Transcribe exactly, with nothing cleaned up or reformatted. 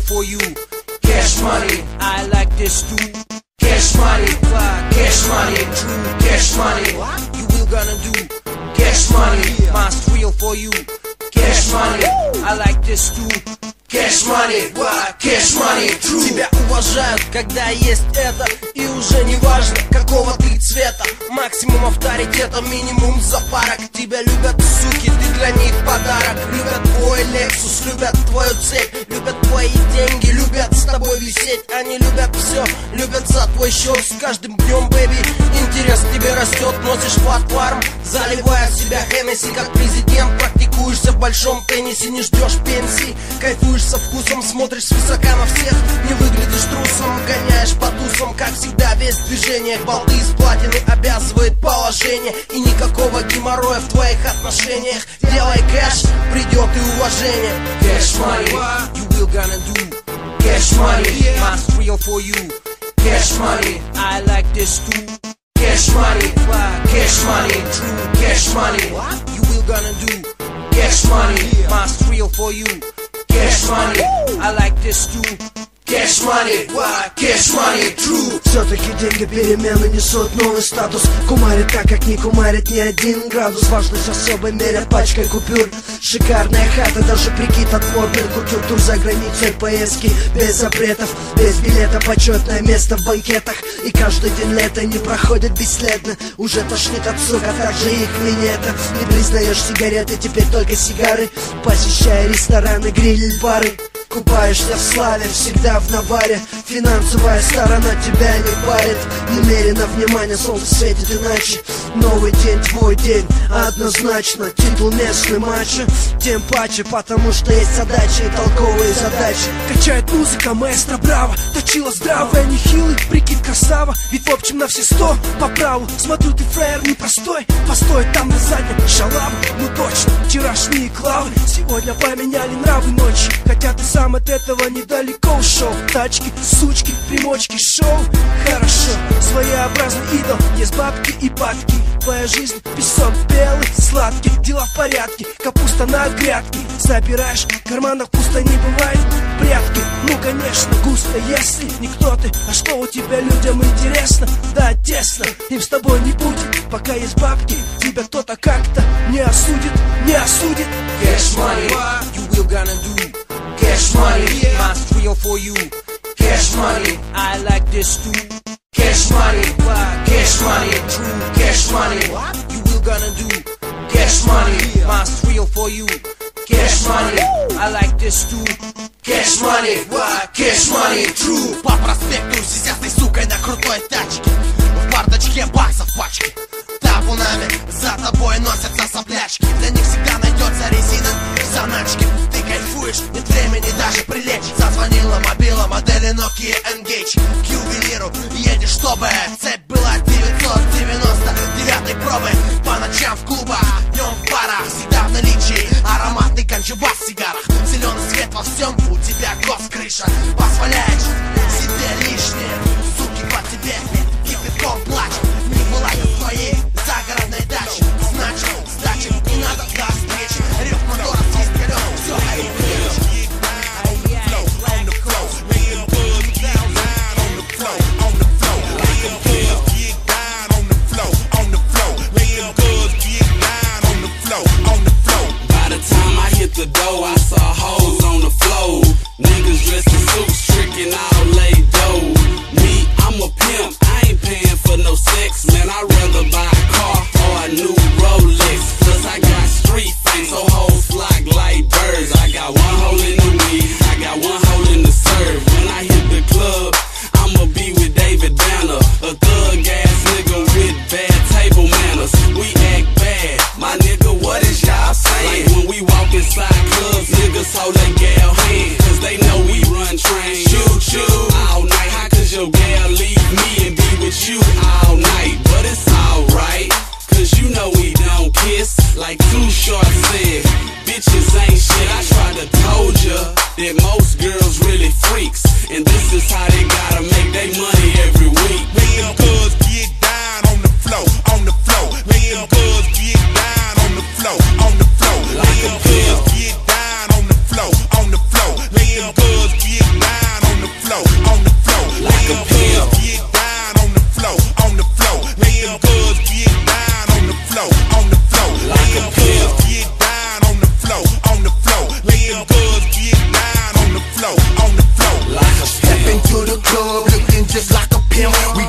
for you. Cash money, I like this too. Cash money, cash money, true cash money. You will gonna do cash money, most real for you. Cash money, I like this too. Cash money, cash money, true. Тебя уважают, когда есть это, и уже не важно, какого ты цвета. Максимум авторитета, минимум запарок. Тебя любят суки, ты для них подарок. Любят твой Lexus, любят твою цепь, любят твои деньги, любят с тобой висеть. Они любят все, любят за твой счет. С каждым днем, бэби, интерес к тебе растет. Носишь платформ, заливая в себя Хеннесси, как президент. Практикуешься в большом теннисе, не ждешь пенсии. Кайфуешь со вкусом, смотришь свысока на всех. Не выглядишь трусом, гоняешь по тусам. Как всегда, весь в движениях. Болты из платины обязывает положение. И никакого геморроя в твоих отношениях. Делай кэш, придет и уважение. Cash money, you will gonna do. Cash money, most real for you. Cash money, I like this too. Cash money, cash money, true cash money. You will gonna do. Cash money, most real for you. Cash money, I like this too. Cash money, cash money, true. Все-таки деньги перемены несут новый статус. Кумарит так, как не кумарит ни один градус. Важность особо мерят пачкой купюр. Шикарная хата, даже прикид от модных кутюр. Тур за границей, поездки без запретов. Без билета, почетное место в банкетах. И каждый день лета не проходит бесследно. Уже тошнит от сук, а также их минетов. Не признаешь сигареты, теперь только сигары. Посещая рестораны, гриль, бары. Купаешься в славе, всегда в наваре. Финансовая сторона тебя не парит. Немерено внимание, солнце светит иначе. Новый день, твой день, однозначно. Титул местный матча, тем паче, потому что есть задачи и толковые задачи. Качает музыка, маэстро, браво. Точила здравая, нехилый, прикид красава. Ведь в общем на все сто по праву. Смотрю, ты фраер непростой. Постой там на заднем, шалав. Ну точно, вчерашние клавы сегодня поменяли нравы ночи. Хотя ты сам от этого недалеко ушел. Тачки, сучки, примочки, шоу. Хорошо, своеобразный идол. Есть бабки и падки. Твоя жизнь песок белый, сладкий. Дела в порядке, капуста на грядке. Собираешь, в карманах пусто не бывает. Прятки, ну конечно, густо, если никто ты. А что у тебя людям интересно? Да, тесно, им с тобой не будет. Пока есть бабки, тебя кто-то как-то не осудит, не осудит. Cash money, you will gonna do. Cash money, most real for you. Cash money, I like this too. Cash money, cash money, true cash money. You will gonna do. Cash money, most real for you. Cash money, I like this too. Cash money, cash money, true. По проспекту с сисястой сукой на крутой тачке. В бардачке баксов пачки. Табунами за тобой носятся соплячки. Для них всегда найдется резина в заначке. Ты кайфуешь, нет времени даже прилечь. Зазвонила мобила модели Nokia Engage. К ювелиру едешь, чтобы цепь была девятьсот девяносто девятой пробы. По ночам в клубах, днем в барах. Всегда в наличии ароматный ганджубас в сигарах. Зеленый свет во всем, у тебя гос-крыша. Позволяешь себе лишнее. Суки по тебе кипятком плачут. Не бывает в твоей загородной даче. Значит, сдачи не надо до встречи. Рев мотора, свист колес, все горит плечи. The door, I saw hoes on the floor. Niggas dressed in suits, tricking all laid dough. Me, I'm a pimp, I ain't paying for no sex. Man, I'd rather buy a car or a new Rolex. Plus I got street fame, so hoes flock like birds. I got one hole in the weed, I got one hole in the serve. When I hit the club, I'ma be with David Banner, a thug ass nigga with bad table manners. We act bad, my nigga, what is y'all saying? Like when we walk inside clubs, niggas hold their gal hand, cause they know we run trains. Shoot, shoot, all night. How could your gal leave me and be with you all night? But it's alright, cause you know we don't kiss. Like Too Short said, bitches ain't shit. I tried to told ya that most girls really freaks, and this is how they gotta make their money every week. Me and Cuz get down on the floor, on the floor. Me and Cuz get down on the floor, on the floor. Like Me and Cuz get down on the floor, on the floor. Me and Cuz get Laying goods, get down on the floor, on the floor. Laying goods, get down on the floor, on the floor. Laying goods, get down on the floor, on the floor. Step into the club, looking just like a pimp. We